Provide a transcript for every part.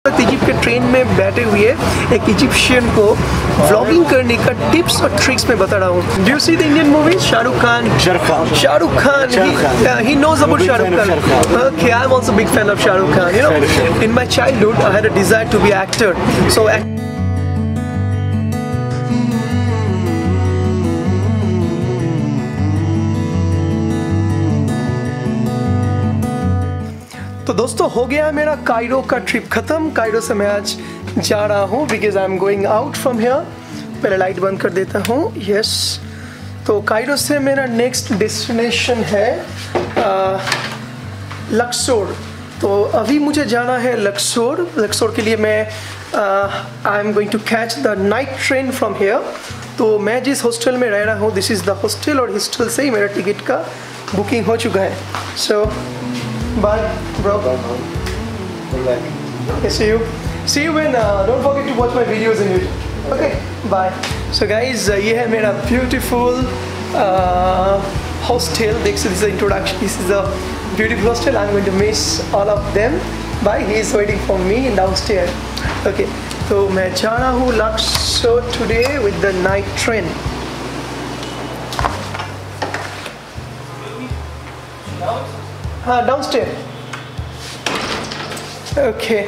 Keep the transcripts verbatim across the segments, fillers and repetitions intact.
Egypt के train में बैठे हुए एक इजिप्शियन को व्लॉगिंग करने का टिप्स और ट्रिक्स में बता रहा हूँ। Do you see the Indian movies? Shahrukh Khan Shahrukh Khan he knows about Shahrukh Khan. Okay, I'm also a big fan of Shahrukh Khan. You know, in my childhood, I had a desire to be an actor. So. तो दोस्तों हो गया मेरा Cairo का trip ख़त्म। Cairo से मैं आज जा रहा हूँ because I am going out from here. पहले लाइट बंद कर देता हूँ। यस, तो कायरो से मेरा नेक्स्ट डेस्टिनेशन है लक्सोर। तो अभी मुझे जाना है लक्सोर। लक्सोर के लिए मैं I am going to catch the night train from here. तो मैं जिस हॉस्टल में रह रहा हूँ दिस इज़ द हॉस्टल, और हॉस्टल से ही मेरा टिकट का बुकिंग हो चुका है। सो bye, bro. Come back. Okay, see you. See you when. Uh, don't forget to watch my videos in YouTube. Okay, bye. So guys, uh, ये है मेरा beautiful uh, hostel. देख सकते, this is the introduction. This is a beautiful hostel. I'm going to miss all of them. Bye. He is waiting for me downstairs. Okay. तो मैं जा रहा हूँ Luxor today with the night train. हाँ, downstair. Okay,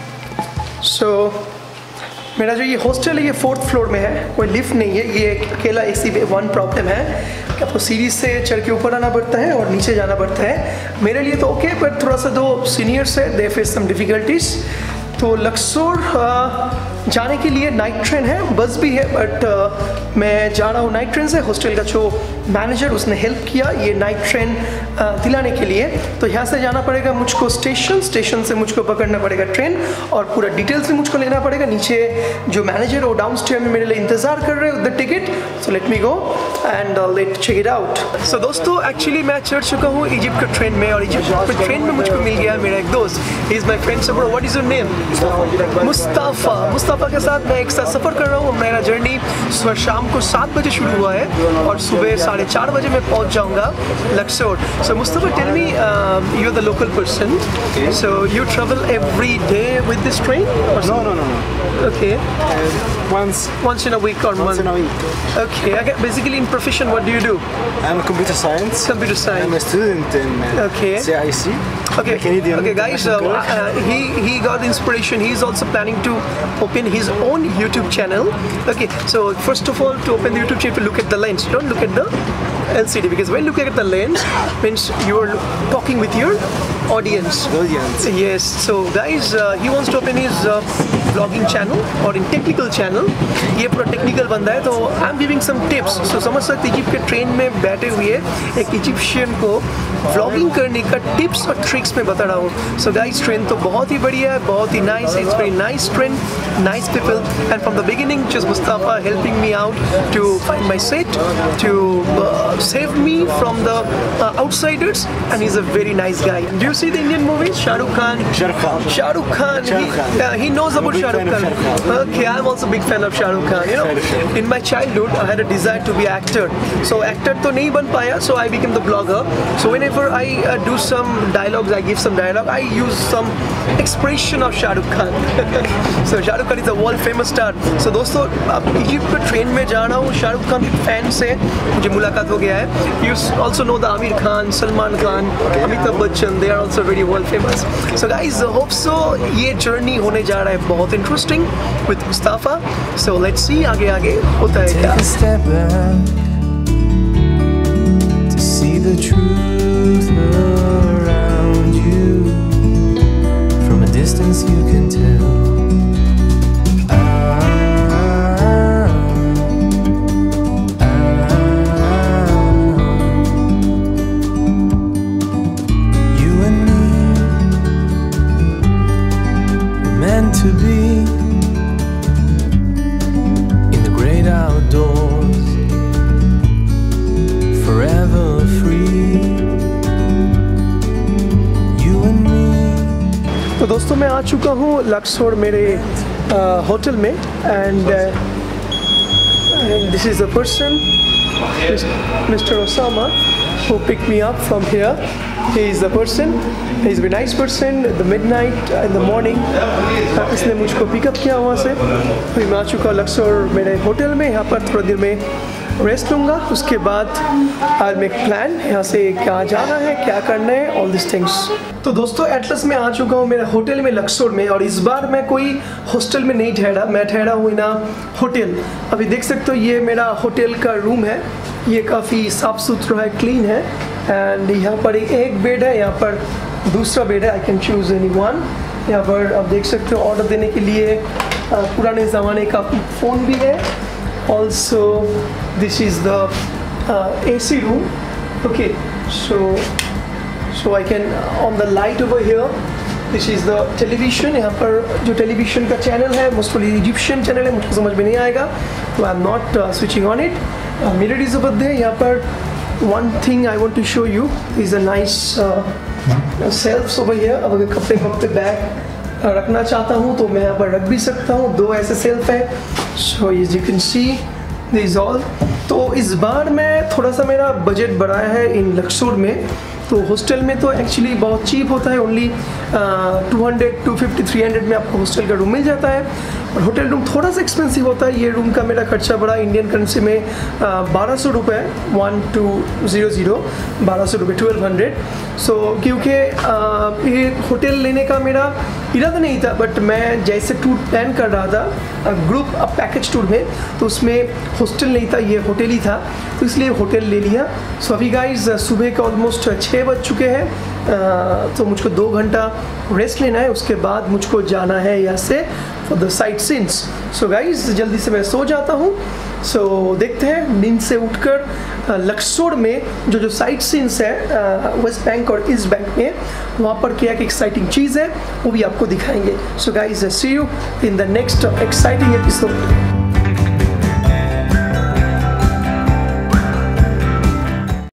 so मेरा जो ये hostel है ये फोर्थ फ्लोर में है, कोई लिफ्ट नहीं है। ये अकेला एसी पे वन प्रॉब्लम है कि आपको सीढ़ी से चढ़ के ऊपर आना पड़ता है और नीचे जाना पड़ता है। मेरे लिए तो ओके, पर थोड़ा सा दो सीनियर्स है, दे फेस सम डिफ़िकल्टीज। तो लक्सोर जाने के लिए नाइट ट्रेन है, बस भी है, बट uh, मैं जा रहा हूँ नाइट ट्रेन से। हॉस्टल का जो मैनेजर उसने हेल्प किया ये नाइट ट्रेन uh, दिलाने के लिए। तो यहाँ से जाना पड़ेगा मुझको स्टेशन, स्टेशन से मुझको पकड़ना पड़ेगा ट्रेन, और पूरा डिटेल्स भी मुझको लेना पड़ेगा। नीचे जो मैनेजर वो डाउनस्टेयर में मेरे लिए इंतज़ार कर रहे हैं with the ticket. So let me go and let check it out. So दोस्तों एक्चुअली मैं चढ़ चुका हूँ इजिप्ट के ट्रेन में, और इजिप्ट के ट्रेन में मुझको मिल गया मेरा एक दोस्त। He is my friend. So bro, what is your name? Mustafa. Mustafa के साथ मैं एक साथ सफ़र कर रहा हूँ। मेरा जर्नी सुबह शाम को सात बजे शुरू हुआ है और सुबह साढ़े चार बजे मैं पहुँच जाऊँगा Luxor. So Mustafa, tell me, you are the local person, so you travel every day with this train? No, no, no, no. Okay. Uh, once. Once in a week or once month? in a week. Okay. Okay. Basically, in profession, what do you do? I'm computer science. Computer science. I'm a student in uh, Okay. C I C. Okay. Canadian okay, guys. Uh, uh, he he got inspiration. He's also planning to open his own YouTube channel. Okay. So first of all, to open the YouTube channel, look at the lens. Don't look at the L C D, because when looking at the lens means you are talking with your audience. Audience. Yes. So guys, uh, he wants to open his uh, vlogging channel or in technical channel. ये पूरा technical बंदा है, तो I am giving some tips. So समझ सकते Egypt के train में बैठे हुए एक इजिप्शियन को व्लॉगिंग करने का टिप्स और ट्रिक्स में बता रहा हूँ। सो गाइस, ट्रेन तो बहुत ही बढ़िया है, बहुत ही नाइस है। It's very nice train, nice people, and from the beginning just Mustafa helping me out to find my seat, to save me from the uh, outsiders, and he's a very nice guy. Do you see the Indian movies? Shahrukh Khan Shahrukh Khan Shahrukh Khan he, uh, he knows about Shahrukh Khan. Shahrukh Khan. Okay, I'm also a big fan of Shahrukh Khan. You know, in my childhood I had a desire to be an actor. So actor to nahi ban paya, so I became the blogger. So whenever I uh, do some dialogues, I give some dialogue, I use some expression of Shahrukh Khan. So Shahrukh Khan is a world famous star. So दोस्तों, अब Egypt पे train में जा रहा हूँ। शाहरुख खान के fan से मुझे मुलाकात हो गया है। You also know the Amir Khan, Salman Khan, Amitabh Bachchan. They are also very world famous. So guys, I hope so. ये जर्नी होने जा रहा है बहुत interesting with Mustafa. So let's see आगे आगे होता है क्या। Take a step back to see the truth around you. From a distance you can tell. To be in the great outdoors, forever free, you and me. तो दोस्तों, मैं आ चुका हूँ लक्सोर मेरे होटल में, and this is the person, mister Osama. who picked me up from here. He is the person, he is a very nice person. The midnight in the morning, इसने मुझको pickup किया वहाँ से। फिर मैं आ चुका लक्सौर मेरे होटल में। यहाँ पर थोड़ा देर में रेस्ट लूँगा, उसके बाद आई मेक प्लान यहाँ से कहाँ जाना है, क्या करना है, ऑल दिस थिंग्स। तो दोस्तों एटलस में आ चुका हूँ मेरे होटल में लक्सौर में, और इस बार मैं कोई हॉस्टल में नहीं ठहरा, मैं ठहरा हूँ ना होटल। अभी देख सकते हो ये मेरा होटल का रूम है, ये काफ़ी साफ़ सुथरा है, क्लीन है। एंड यहाँ पर एक बेड है, यहाँ पर दूसरा बेड है, I can choose any one. यहाँ पर आप देख सकते हो ऑर्डर देने के लिए पुराने ज़माने का फ़ोन भी है। Also, this is the uh, A C room. Okay, so so I can on the light over here. This is the television. यहाँ पर जो टेलीविजन का चैनल है मोस्टली इजिप्शियन चैनल है, मुझको समझ में नहीं आएगा, तो I am not switching on it. Mirror is over there. यहाँ पर one thing I want to show you is a nice uh, shelves over here. अब अगर कपड़े वपड़े बैग रखना चाहता हूँ तो मैं यहाँ पर रख भी सकता हूँ, दो ऐसे सेल्फ है। So as you can see this all. तो इस बार मैं थोड़ा सा मेरा बजट बढ़ाया है इन लक्सौर में। तो हॉस्टल में तो एक्चुअली बहुत चीप होता है, only two hundred two fifty three hundred में आपको हॉस्टल का रूम मिल जाता है। और होटल रूम थोड़ा सा एक्सपेंसिव होता है। ये रूम का मेरा खर्चा बड़ा इंडियन करेंसी में बारह सौ रुपये, वन टू ज़ीरो ज़ीरो बारह सौ रुपये, ट्वेल्व हंड्रेड। सो क्योंकि ये होटल लेने का मेरा इरादा नहीं था, बट मैं जैसे टूर प्लान कर रहा था ग्रुप अब पैकेज टूर में, तो उसमें हॉस्टल नहीं था, ये होटल ही था, तो इसलिए होटल ले लिया। सो अभी गाइज सुबह के ऑलमोस्ट छः बज चुके हैं, तो मुझको दो घंटा रेस्ट लेना है, उसके बाद मुझको जाना है यहाँ से for the sight scenes. So guys जल्दी से मैं सो जाता हूँ। सो so, देखते हैं नींद से उठकर लक्सौर में जो जो साइट सीन्स है वेस्ट बैंक और ईस्ट बैंक में, वहाँ पर क्या एक एक्साइटिंग चीज़ है वो भी आपको दिखाएंगे। So guys see you in the next exciting episode.